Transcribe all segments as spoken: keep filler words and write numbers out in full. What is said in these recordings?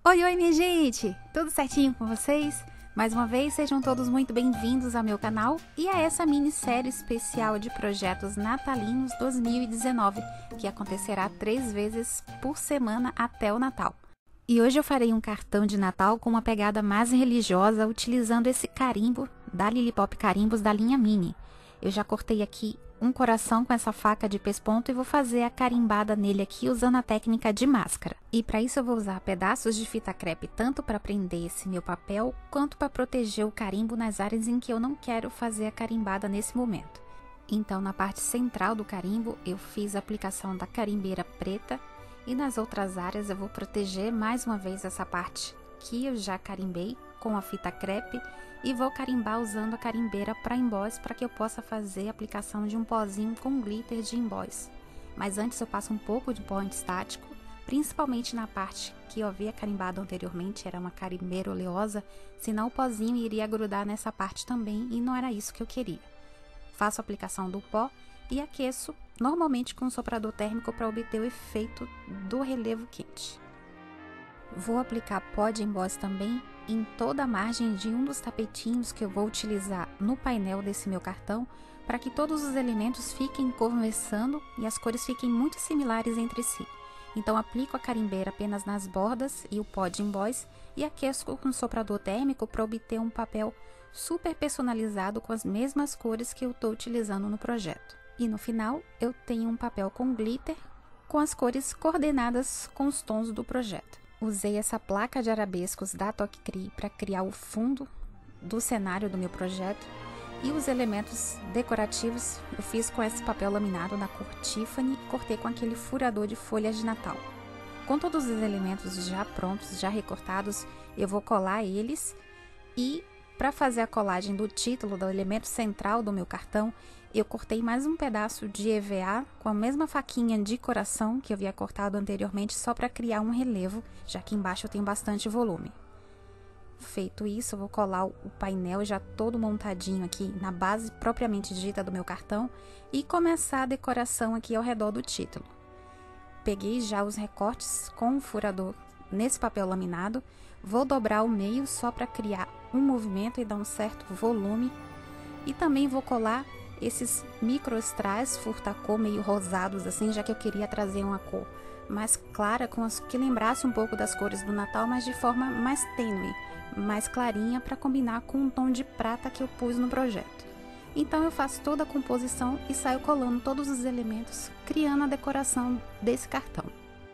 Oi, oi, minha gente! Tudo certinho com vocês? Mais uma vez, sejam todos muito bem-vindos ao meu canal e a essa minissérie especial de projetos natalinos dois mil e dezenove, que acontecerá três vezes por semana até o Natal. E hoje eu farei um cartão de Natal com uma pegada mais religiosa, utilizando esse carimbo da Lilipop Carimbos da linha Mini. Eu já cortei aqui um coração com essa faca de pesponto e vou fazer a carimbada nele aqui usando a técnica de máscara. E para isso eu vou usar pedaços de fita crepe tanto para prender esse meu papel, quanto para proteger o carimbo nas áreas em que eu não quero fazer a carimbada nesse momento. Então na parte central do carimbo eu fiz a aplicação da carimbeira preta e nas outras áreas eu vou proteger mais uma vez essa parte que eu já carimbei com a fita crepe e vou carimbar usando a carimbeira para emboss para que eu possa fazer a aplicação de um pozinho com glitter de emboss. Mas antes eu passo um pouco de pó antistático, principalmente na parte que eu havia carimbado anteriormente, era uma carimbeira oleosa, senão o pozinho iria grudar nessa parte também e não era isso que eu queria. Faço a aplicação do pó e aqueço normalmente com um soprador térmico para obter o efeito do relevo quente. Vou aplicar pó de emboss também em toda a margem de um dos tapetinhos que eu vou utilizar no painel desse meu cartão, para que todos os elementos fiquem conversando e as cores fiquem muito similares entre si. Então aplico a carimbeira apenas nas bordas e o pó de emboss e aqueço com um soprador térmico para obter um papel super personalizado com as mesmas cores que eu estou utilizando no projeto. E no final eu tenho um papel com glitter com as cores coordenadas com os tons do projeto. Usei essa placa de arabescos da Tokcri para criar o fundo do cenário do meu projeto e os elementos decorativos eu fiz com esse papel laminado na cor Tiffany e cortei com aquele furador de folhas de Natal. Com todos os elementos já prontos, já recortados, eu vou colar eles e para fazer a colagem do título, do elemento central do meu cartão, eu cortei mais um pedaço de E V A com a mesma faquinha de coração que eu havia cortado anteriormente só para criar um relevo, já que embaixo eu tenho bastante volume. Feito isso, eu vou colar o painel já todo montadinho aqui na base propriamente dita do meu cartão e começar a decoração aqui ao redor do título. Peguei já os recortes com o furador nesse papel laminado, vou dobrar o meio só para criar um movimento e dar um certo volume e também vou colar esses micro strass furta-cor meio rosados assim, já que eu queria trazer uma cor mais clara, com as que lembrasse um pouco das cores do Natal, mas de forma mais tênue, mais clarinha, para combinar com o tom de prata que eu pus no projeto. Então eu faço toda a composição e saio colando todos os elementos, criando a decoração desse cartão.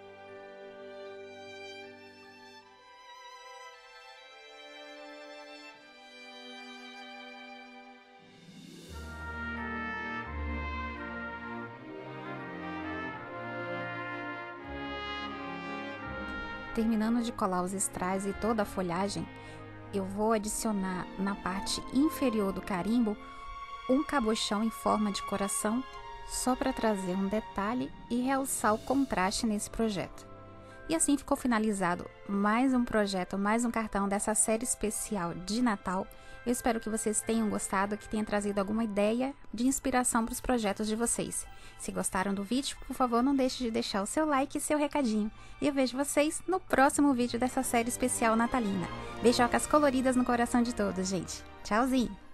Terminando de colar os strass e toda a folhagem, eu vou adicionar na parte inferior do carimbo um cabochão em forma de coração, só para trazer um detalhe e realçar o contraste nesse projeto. E assim ficou finalizado mais um projeto, mais um cartão dessa série especial de Natal. Eu espero que vocês tenham gostado, que tenha trazido alguma ideia de inspiração para os projetos de vocês. Se gostaram do vídeo, por favor, não deixe de deixar o seu like e seu recadinho. E eu vejo vocês no próximo vídeo dessa série especial natalina. Beijocas coloridas no coração de todos, gente. Tchauzinho!